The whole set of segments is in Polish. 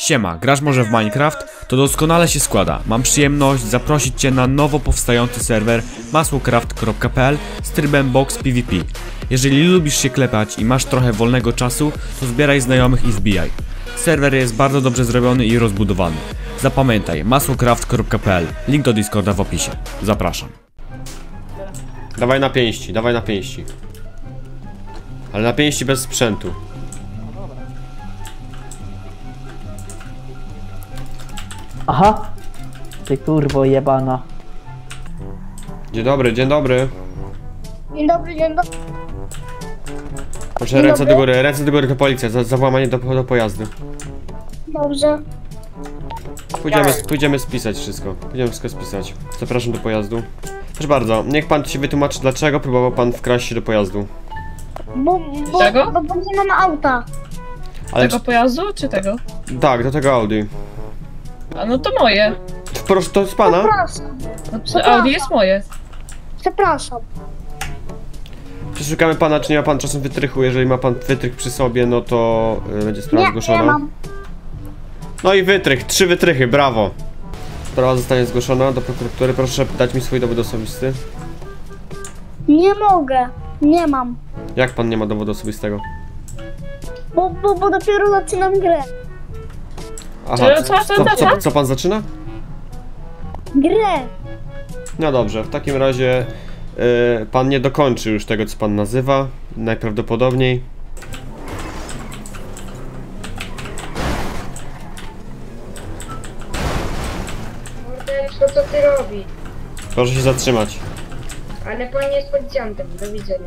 Siema, grasz może w Minecraft? To doskonale się składa. Mam przyjemność zaprosić Cię na nowo powstający serwer masłocraft.pl z trybem Box PvP. Jeżeli lubisz się klepać i masz trochę wolnego czasu, to zbieraj znajomych i wbijaj. Serwer jest bardzo dobrze zrobiony i rozbudowany. Zapamiętaj, masłocraft.pl. Link do Discorda w opisie. Zapraszam. Dawaj na pięści, dawaj na pięści. Ale na pięści bez sprzętu. Aha! Ty kurwo jebana. Dzień dobry, dzień dobry. Dzień dobry, dzień dobry. Proszę, Dzień ręce dobry. do góry, ręce do góry to policja, za włamanie do pojazdu. Dobrze. Pójdziemy spisać wszystko. Pójdziemy wszystko spisać. Zapraszam do pojazdu. Proszę bardzo, niech pan się wytłumaczy, dlaczego próbował pan wkraść się do pojazdu. Czego? Bo nie mamy auta. Ale Tego pojazdu, czy tego? tak, do tego Audi. A no to moje. Proszę, to z pana? Przepraszam. No, Audi jest moje. Przepraszam. Przeszukamy pana, czy nie ma pan czasem wytrychu. Jeżeli ma pan wytrych przy sobie, no to będzie sprawa Nie zgłoszona. mam. No i wytrych, 3 wytrychy, brawo. Sprawa zostanie zgłoszona do prokuratury. Proszę dać mi swój dowód osobisty. Nie mogę. Nie mam. Jak pan nie ma dowodu osobistego? Bo dopiero zaczynam grę. Aha, co pan zaczyna? Grę. No dobrze, w takim razie pan nie dokończy już tego, co pan nazywa. Najprawdopodobniej. Mordeczko, co ty robisz? Proszę się zatrzymać. Ale pan nie jest policjantem, do widzenia.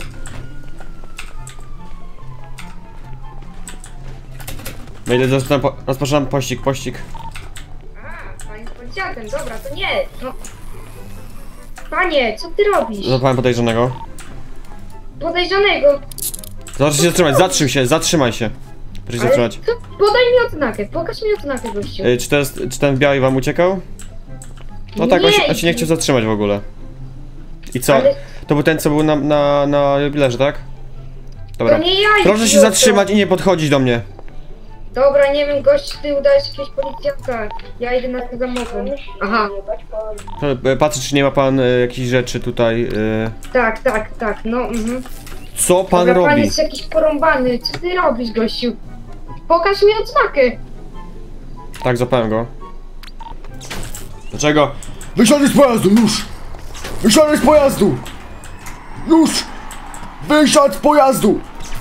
Wejdę, rozpoczynam pościg. A, pan jest policjantem, dobra, to nie, no. Panie, co ty robisz? Złapałem podejrzanego. Podejrzanego. Proszę się zatrzymać, zatrzymaj się. Proszę się zatrzymać. Co? Podaj mi odznakę, pokaż mi odznakę, gościu. Czy ten biały wam uciekał? No tak, on się nie chciał zatrzymać w ogóle. I co? Ale- To był ten, co był na jubilerze, tak? Dobra. To nie ja, Proszę się idioto. zatrzymać i nie podchodzić do mnie. Dobra, nie wiem, gościu, ty udajesz jakiegoś policjanta. Ja idę na ten samochód. Aha, Patrzę, czy nie ma pan jakichś rzeczy tutaj. tak, no, Co pan Dobra, pan robi? jest jakiś porąbany, co ty robisz, gościu? Pokaż mi odznakę. Tak, złapałem go. Dlaczego? Wysiadaj z pojazdu, już! Wysiadaj z pojazdu! Już! Wysiadł z pojazdu!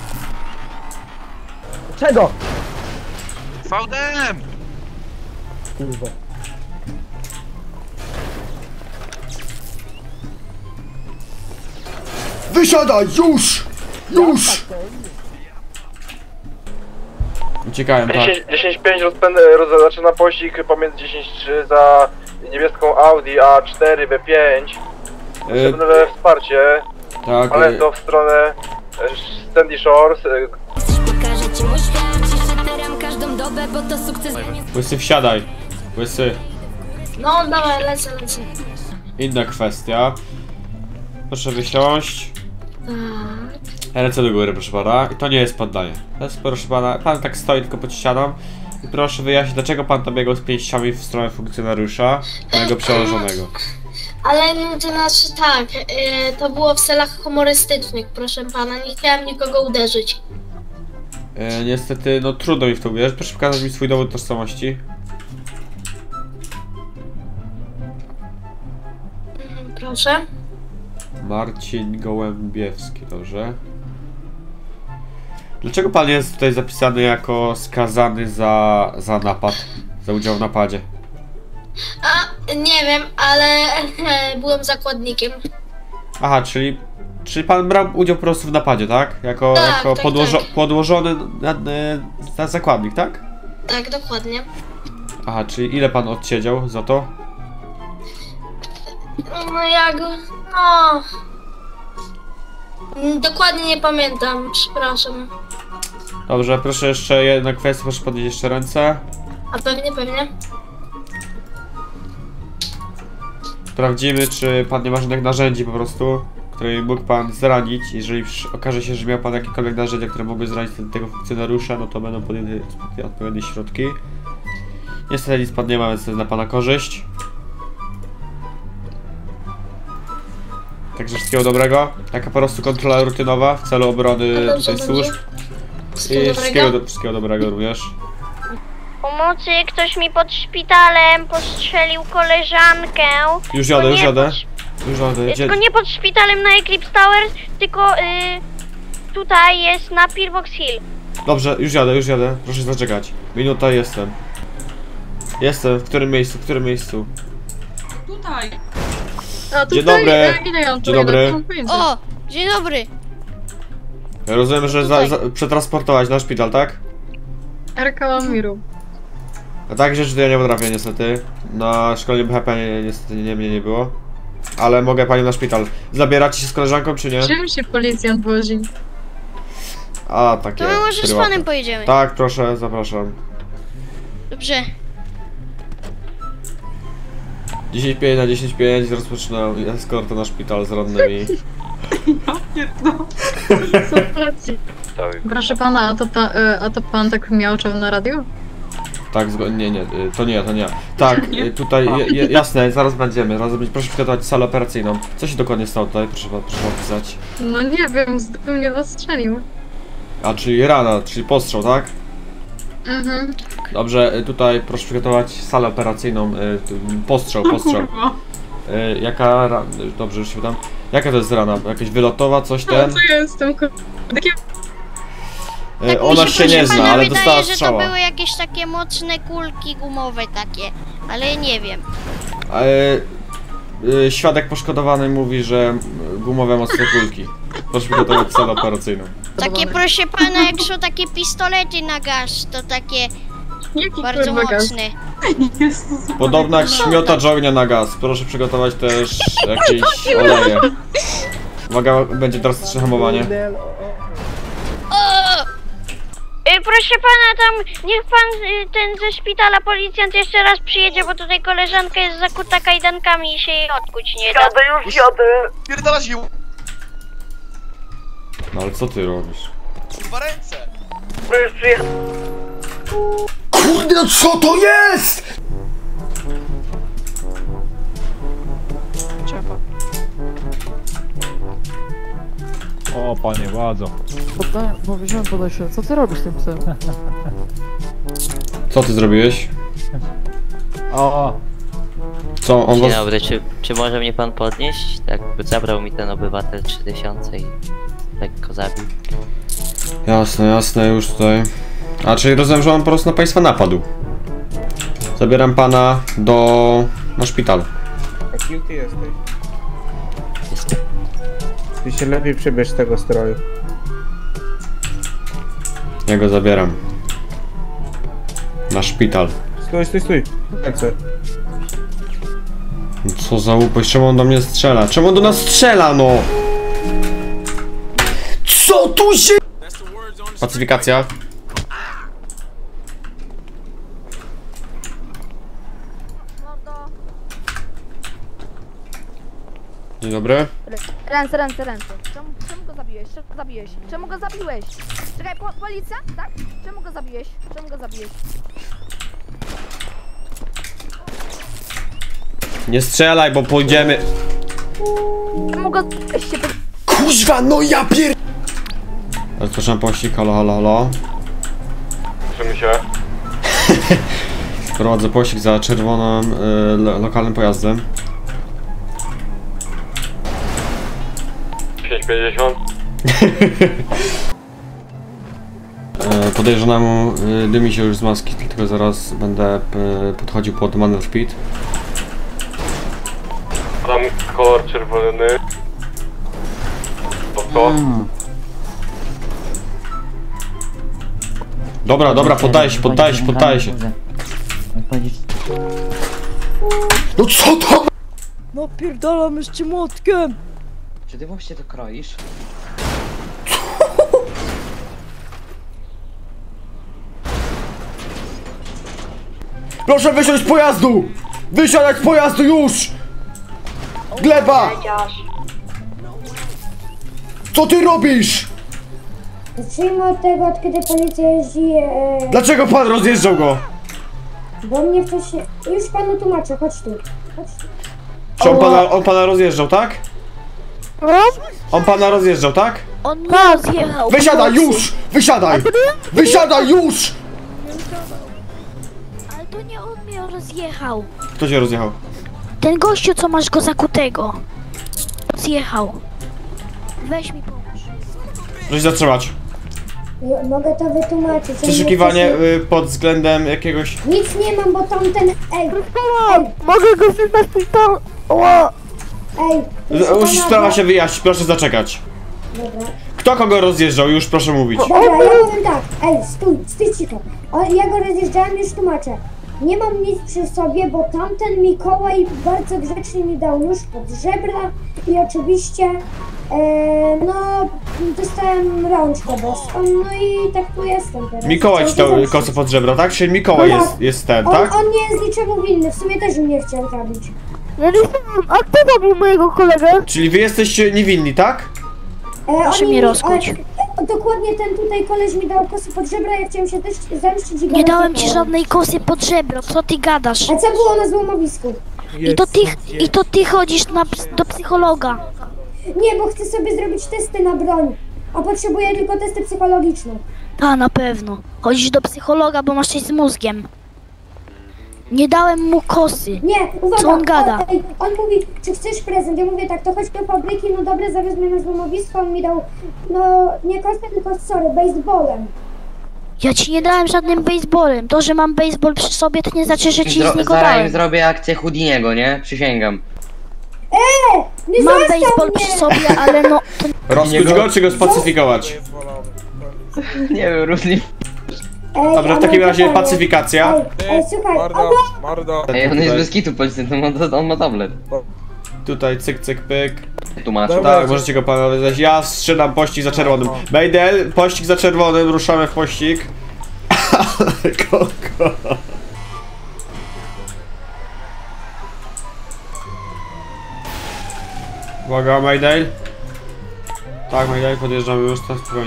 Czego? VDM! Kurwa. Wysiadaj, już! Już! Uciekałem, tak. 10-5 zaczyna pościg pomiędzy 10-3 za niebieską Audi A4 B5. Potrzebne wsparcie, Tak, ale to w stronę Sandy Shores. Pokażę ci mój świat, ciszę teram każdą dobę, bo to sukces. Łysy, wsiadaj. Łysy. No dawaj, lecę. Inna kwestia. Proszę wysiąść. Ręce do góry, proszę pana. I to nie jest poddanie. To jest, proszę pana, pan tak stoi tylko pod ścianą. I proszę wyjaśnić, dlaczego pan tam biegał z pięściami w stronę funkcjonariusza, mojego przełożonego. Ale no to znaczy tak, to było w celach humorystycznych, proszę pana. Nie chciałem nikogo uderzyć. Niestety, no trudno mi w to uwierzyć. Proszę pokazać mi swój dowód tożsamości. Proszę. Marcin Gołębiewski, dobrze. Dlaczego pan jest tutaj zapisany jako skazany za napad? Za udział w napadzie? Nie wiem, ale byłem zakładnikiem. Aha, czyli pan brał udział po prostu w napadzie, tak? Jako Tak. podłożony na zakładnik, tak? Tak, dokładnie. Aha, czyli ile pan odsiedział za to? No jak... no... Dokładnie nie pamiętam, przepraszam. Dobrze, proszę jeszcze jedna kwestia, proszę podnieść jeszcze ręce. A pewnie. Sprawdzimy, czy pan nie ma żadnych narzędzi po prostu, którymi mógł pan zranić. Jeżeli okaże się, że miał pan jakiekolwiek narzędzia, które mogły zranić tego funkcjonariusza, no to będą podjęte odpowiednie środki. Niestety nic pan nie ma, więc to jest na pana korzyść. Także wszystkiego dobrego. Taka po prostu kontrola rutynowa w celu obrony No dobrze, tutaj dobrze. służb. Wszystkiego I dobrego. wszystkiego dobrego również. Pomocy, ktoś mi pod szpitalem postrzelił koleżankę. Już jadę, już jadę. Już jadę. Tylko nie pod szpitalem na Eclipse Tower, tylko tutaj jest na Pillbox Hill. Dobrze, już jadę. Proszę zaczekać. Minuta jestem. Jestem. W którym miejscu? W którym miejscu? Tutaj. A Dzień dobry. Dzień dobry. O, dzień dobry. Ja rozumiem, że przetransportować na szpital, tak? RK Miru. A tak rzeczy to ja nie potrafię niestety. Na szkoleniu BHP niestety mnie nie było. Ale mogę panią na szpital. Zabieracie się z koleżanką czy nie? Czym się policjant wozi? A, takie. To my może z prywatne. panem pojedziemy. Tak, proszę, zapraszam. Dobrze. 10-5 na 10-5 rozpoczynam eskortę na szpital z rannymi. Proszę pana, a to pan tak miałczał na radio? Tak, nie, to nie. Tak, tutaj, jasne, zaraz będziemy. Proszę przygotować salę operacyjną. Co się dokładnie stało tutaj? Proszę opisać. No nie wiem, zdobył mnie ostrzelił. A, czyli rana, czyli postrzał, tak? Mhm. Dobrze, tutaj proszę przygotować salę operacyjną. Postrzał. Jaka rana? Dobrze, już się pytam. Jaka to jest rana? Jakaś wylotowa, coś ten? Co ja jestem takie... Ona się nie zna, ale dostała że to strzała. były jakieś takie mocne kulki gumowe takie, ale nie wiem. Świadek poszkodowany mówi, że gumowe mocne kulki. Proszę przygotować salę operacyjną. Takie, proszę pana, jak są takie pistolety na gaz, to takie Jaki bardzo kurwa gaz? mocne. Podobno jak śmiotacz ognia na gaz. Proszę przygotować też jakieś oleje. Uwaga, będzie drastyczne hamowanie. Proszę pana, tam niech pan ten ze szpitala policjant jeszcze raz przyjedzie, bo tutaj koleżanka jest zakuta kajdankami i się jej odkuć nie da. Pierdalasz ją! No ale co ty robisz? Kurwa ręce! Kurde, no co to jest?! O, panie władzo. Powiedziałem podaj się, co ty robisz z tym psem? Co ty zrobiłeś? O, Co, on Dzień was... dobry, czy może mnie pan podnieść? Tak, bo zabrał mi ten obywatel 3000 i lekko zabił. Jasne, już tutaj. A, czyli rozumiem, że on po prostu na państwa napadł. Zabieram pana na szpital. A kim ty jesteś? Jestem. Ty się lepiej przebierz z tego stroju. Ja go zabieram. Na szpital. Stój. Ręce. Co za łupość, czemu on do mnie strzela? Czemu on do nas strzela, no? Co tu się... Pacyfikacja. Dzień dobry. Ręce. Czemu go zabiłeś? Czemu go zabiłeś? Czekaj, policja? Tak? Czemu go zabiłeś? Nie strzelaj, bo pójdziemy... Czemu go zabiłeś? Kuźwa, no ja pier... Rozpoczynam pościg, halo. Słyszymy się. Prowadzę pościg za czerwonym lokalnym pojazdem. 550. Podejrzanemu dymi się już z maski, dlatego zaraz będę podchodził pod manewr speed. Tam kolor czerwony. To? Dobra, poddaję się. No co to? No pierdolam jeszcze młotkiem! Czy ty właśnie to kroisz? Proszę wysiąść z pojazdu! Wysiadać z pojazdu już! Gleba! Co ty robisz? Zacznijmy od tego, od kiedy policja jeździ... Dlaczego pan rozjeżdżał go? Bo mnie wcześniej... Już panu tłumaczę, chodź tu. Chodź tu. Czy on pana rozjeżdżał, tak? On pana rozjeżdżał, tak? On mnie rozjechał. Wysiadaj już! Wysiadaj! Wysiadaj już! Ale to nie on mnie rozjechał. Kto cię rozjechał? Ten gościu, co masz go zakutego. Rozjechał. Weź mi pomóż. Proszę się zatrzymać. Mogę to wytłumaczyć. Przeszukiwanie pod względem jakiegoś... Nic nie mam, bo tamten... Ej! Mogę go wysłać szpitalu. Musi sprawa się wyjaśnić, proszę zaczekać. Dobra. Kto kogo rozjeżdżał? Już proszę mówić. Dobra, ja powiem tak. Ej, stój cicho. Ja go rozjeżdżałem, już tłumaczę. Nie mam nic przy sobie, bo tamten Mikołaj bardzo grzecznie mi dał nóż pod żebra i oczywiście, no, dostałem rączkę boską, no i tak tu jestem teraz. Mikołaj ci dał kosę pod żebra, tak? Czyli Mikołaj jest ten, tak? On nie jest niczemu winny, w sumie też mnie chciał zabić. Ja nie wiem, a kto zabił mojego kolegę? Czyli wy jesteście niewinni, tak? Proszę mnie rozkuć. Dokładnie ten tutaj koleś mi dał kosę pod żebra, ja chciałem się też zemścić i go Nie dałem ci rozjechałem. żadnej kosy pod żebro, co ty gadasz? A co było na złomowisku? I to ty chodzisz do psychologa. Nie, bo chcę sobie zrobić testy na broń, a potrzebuję tylko testy psychologiczne. Ta, na pewno. Chodzisz do psychologa, bo masz coś z mózgiem. Nie dałem mu kosy. Nie, uwaga, Co on gada? On mówi, czy chcesz prezent? Ja mówię tak, to chodź do fabryki, no dobra, zawiózł mnie na złomowisko, on mi dał, no nie kosę, tylko sorry, baseballem. Ja ci nie dałem żadnym baseballem. To, że mam baseball przy sobie, to nie znaczy, że ci z niego Zaraz dałem. zrobię akcję Houdiniego, nie? Przysięgam. Nie Mam zostaw baseball mnie! przy sobie, ale no... To... Rozkuć go czy go spacyfikować? Nie wiem, różni. Dobra, w takim razie pacyfikacja. Słuchaj, Ej, on jest bez kitu policjantem, on ma tablet. Tutaj cyk, cyk, pyk. Tłumaczę. Tak, możecie go panowie znaleźć. Ja strzelam pościg za czerwonym. Majdel, pościg za czerwonym, ruszamy w pościg. Koko. Uwaga, Majdel. Tak, Majdel, podjeżdżamy już, tak spokojnie.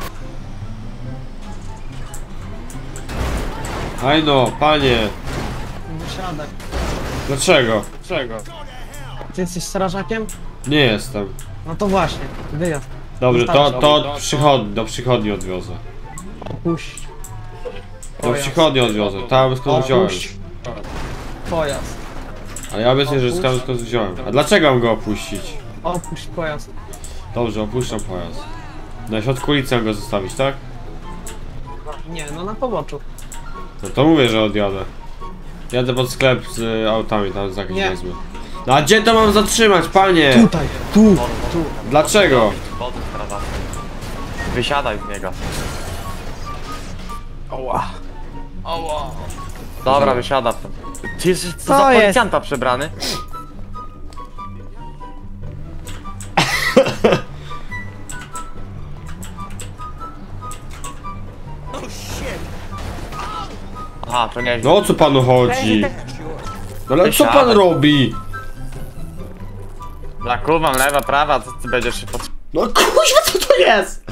Aj no, panie. Wysiadaj. Dlaczego? Dlaczego? Ty jesteś strażakiem? Nie jestem. No to właśnie, wyjazd. Dobrze, Wystarczy. do przychodni odwiozę. Opuść. Do przychodni odwiozę, tam skąd wziąłem. Opuść. Pojazd. A ja obecnie, że skąd wziąłem. A dlaczego mam go opuścić? Opuść pojazd. Dobrze, opuszczam pojazd. Na środku ulicy mam go zostawić, tak? Nie, no na poboczu. No to mówię, że odjadę. Jadę pod sklep z autami, tam jest jakiś Nie. niezły. No a gdzie to mam zatrzymać, panie? Tutaj, tu. Dlaczego? Wysiadaj z niego. Oła. Oła. Dobra, wysiada. Ty jesteś Co za jest? policjanta przebrany? Aha, to nie. No o co panu chodzi? No ale co pan robi? Dla mam lewa, prawa, co ty będziesz się No kuźwa, co to jest?